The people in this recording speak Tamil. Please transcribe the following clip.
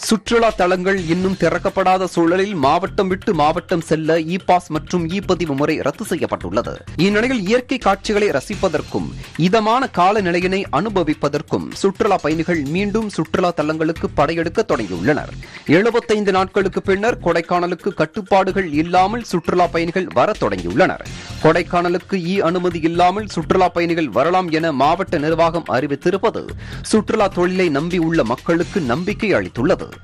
சுற்றுலா தலங்கள் இன்னும் திறக்கப்படாத சூழலில் மாவட்டம் விட்டு மாவட்டம் செல்ல இ பாஸ் மற்றும் இ பதிவு முறை ரத்து செய்யப்பட்டுள்ளது. இந்நிலையில் இயற்கை காட்சிகளை ரசிப்பதற்கும் இதமான காலநிலையினை அனுபவிப்பதற்கும் சுற்றுலா பயணிகள் மீண்டும் சுற்றுலா தலங்களுக்கு படையெடுக்க தொடங்கியுள்ளனர். 75 நாட்களுக்கு பின்னர் கொடைக்கானலுக்கு கட்டுப்பாடுகள் இல்லாமல் சுற்றுலா பயணிகள் வர தொடங்கியுள்ளனர். கொடைக்கானலுக்கு அனுமதி இல்லாமல் சுற்றுலா பயணிகள் வரலாம் என மாவட்ட நிர்வாகம் அறிவித்திருப்பது சுற்றுலா தொழிலை நம்பியுள்ள மக்களுக்கு நம்பிக்கை அளித்துள்ளது.